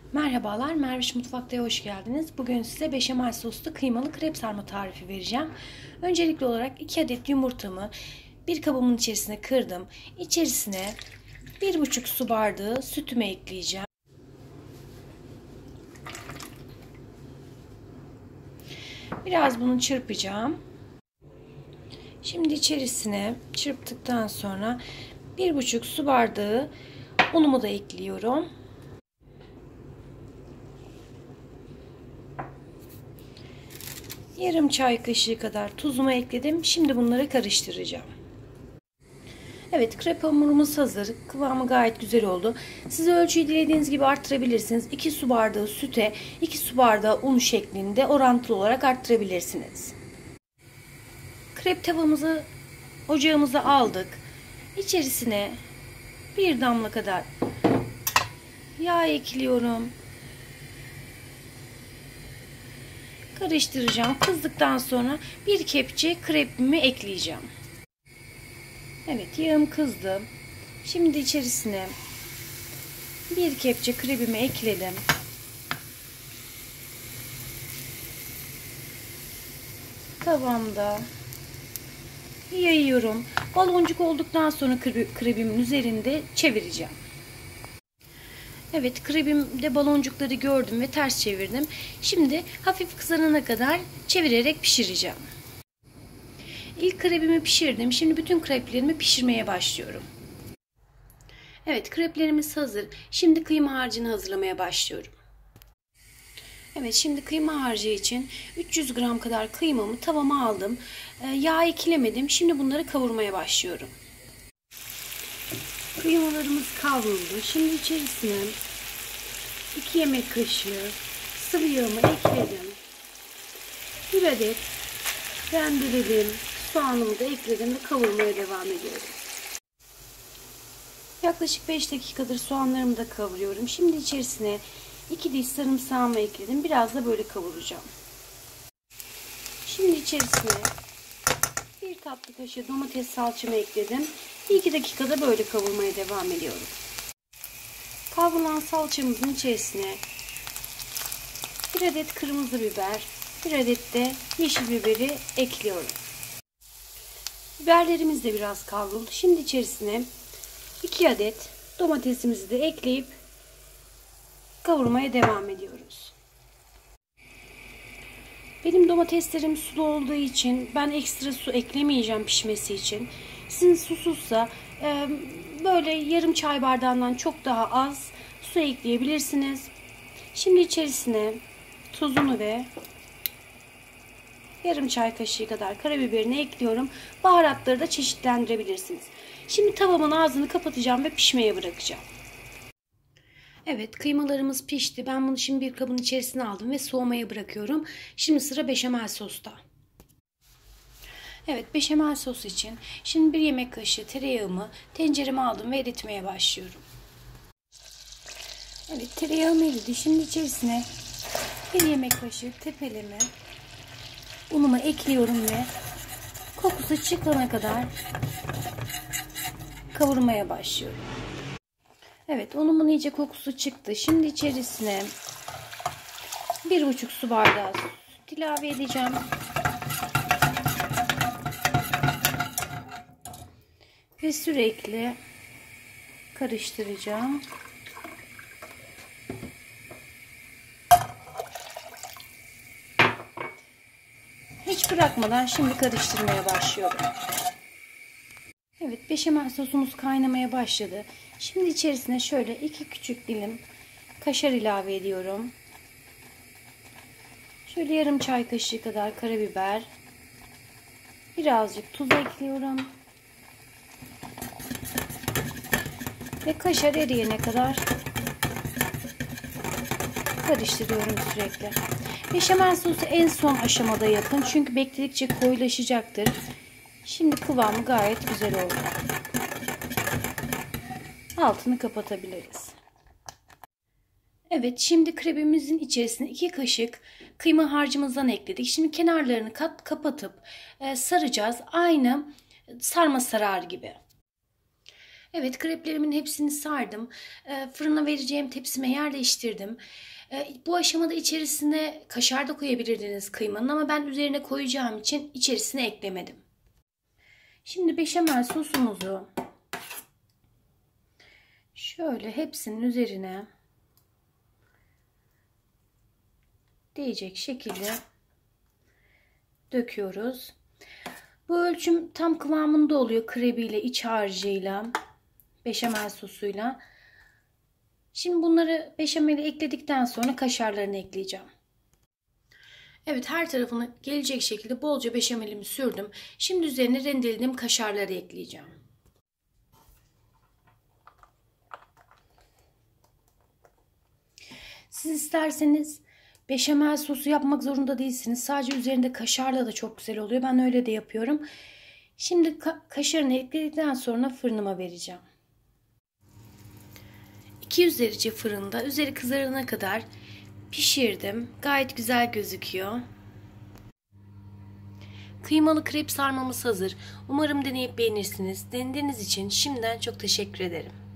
Merhabalar, Merviş Mutfak'ta hoş geldiniz. Bugün size beşamel soslu kıymalı krep sarma tarifi vereceğim. Öncelikli olarak 2 adet yumurtamı bir kabımın içerisine kırdım. İçerisine 1,5 su bardağı sütümü ekleyeceğim. Biraz bunu çırpacağım. Şimdi içerisine çırptıktan sonra 1,5 su bardağı unumu da ekliyorum. Yarım çay kaşığı kadar tuzumu ekledim. Şimdi bunları karıştıracağım. Evet, krep hamurumuz hazır. Kıvamı gayet güzel oldu. Siz ölçüyü dilediğiniz gibi arttırabilirsiniz. 2 su bardağı süte 2 su bardağı un şeklinde orantılı olarak arttırabilirsiniz. Krep tavamızı ocağımıza aldık. İçerisine bir damla kadar yağ ekliyorum. Karıştıracağım. Kızdıktan sonra bir kepçe krepimi ekleyeceğim. Evet, yağım kızdı. Şimdi içerisine bir kepçe krepimi ekledim. Tavamda yayıyorum. Baloncuk olduktan sonra krebimin üzerinde çevireceğim. Evet, krebimde baloncukları gördüm ve ters çevirdim. Şimdi hafif kızarana kadar çevirerek pişireceğim. İlk krebimi pişirdim. Şimdi bütün kreplerimi pişirmeye başlıyorum. Evet, kreplerimiz hazır. Şimdi kıyma harcını hazırlamaya başlıyorum. Evet, şimdi kıyma harcı için 300 gram kadar kıymamı tavama aldım. Yağ eklemedim. Şimdi bunları kavurmaya başlıyorum. Kıymalarımız kavruldu. Şimdi içerisine 2 yemek kaşığı sıvı yağımı ekledim. 1 adet rendeledim. Soğanımı da ekledim ve kavurmaya devam ediyorum. Yaklaşık 5 dakikadır soğanlarımı da kavuruyorum. Şimdi içerisine 2 diş sarımsağımı ekledim. Biraz da böyle kavuracağım. Şimdi içerisine 1 tatlı kaşığı domates salçamı ekledim. 2 dakikada böyle kavurmaya devam ediyorum. Kavrulan salçamızın içerisine 1 adet kırmızı biber, 1 adet de yeşil biberi ekliyorum. Biberlerimiz de biraz kavruldu. Şimdi içerisine 2 adet domatesimizi de ekleyip kavurmaya devam ediyoruz. Benim domateslerim sulu olduğu için ben ekstra su eklemeyeceğim pişmesi için. Sizin susuzsa böyle yarım çay bardağından çok daha az su ekleyebilirsiniz. Şimdi içerisine tuzunu ve yarım çay kaşığı kadar karabiberini ekliyorum. Baharatları da çeşitlendirebilirsiniz. Şimdi tavamın ağzını kapatacağım ve pişmeye bırakacağım. Evet, kıymalarımız pişti. Ben bunu şimdi bir kabın içerisine aldım ve soğumaya bırakıyorum. Şimdi sıra beşamel sosta. Evet, beşamel sos için şimdi 1 yemek kaşığı tereyağımı tencereme aldım ve eritmeye başlıyorum. Evet, tereyağım eridi. Şimdi içerisine 1 yemek kaşığı tepeleme unumu ekliyorum ve kokusu çıkana kadar kavurmaya başlıyorum. Evet, unumun iyice kokusu çıktı. Şimdi içerisine 1,5 su bardağı süt ilave edeceğim. Ve sürekli karıştıracağım. Hiç bırakmadan şimdi karıştırmaya başlıyorum. Evet, beşamel sosumuz kaynamaya başladı. Şimdi içerisine şöyle 2 küçük dilim kaşar ilave ediyorum. Şöyle yarım çay kaşığı kadar karabiber. Birazcık tuz ekliyorum. Ve kaşar eriyene kadar karıştırıyorum sürekli. Beşamel sosu en son aşamada yapın. Çünkü bekledikçe koyulaşacaktır. Şimdi kıvamı gayet güzel oldu. Altını kapatabiliriz. Evet, şimdi krebimizin içerisine 2 kaşık kıyma harcımızdan ekledik. Şimdi kenarlarını kapatıp saracağız. Aynı sarma sarar gibi. Evet, kreplerimin hepsini sardım. Fırına vereceğim tepsime yerleştirdim. Bu aşamada içerisine kaşar da koyabilirdiniz kıymanın ama ben üzerine koyacağım için içerisine eklemedim. Şimdi beşamel sosumuzu şöyle hepsinin üzerine değecek şekilde döküyoruz. Bu ölçüm tam kıvamında oluyor krebiyle, iç harcıyla, beşamel sosuyla. Şimdi bunları beşameli ekledikten sonra kaşarlarını ekleyeceğim. Evet, her tarafına gelecek şekilde bolca beşamelimi sürdüm. Şimdi üzerine rendelediğim kaşarları ekleyeceğim. Siz isterseniz beşamel sosu yapmak zorunda değilsiniz. Sadece üzerinde kaşarla da çok güzel oluyor. Ben öyle de yapıyorum. Şimdi kaşarını ekledikten sonra fırınıma vereceğim. 200 derece fırında üzeri kızarana kadar pişirdim. Gayet güzel gözüküyor. Kıymalı krep sarmamız hazır. Umarım deneyip beğenirsiniz. Denediğiniz için şimdiden çok teşekkür ederim.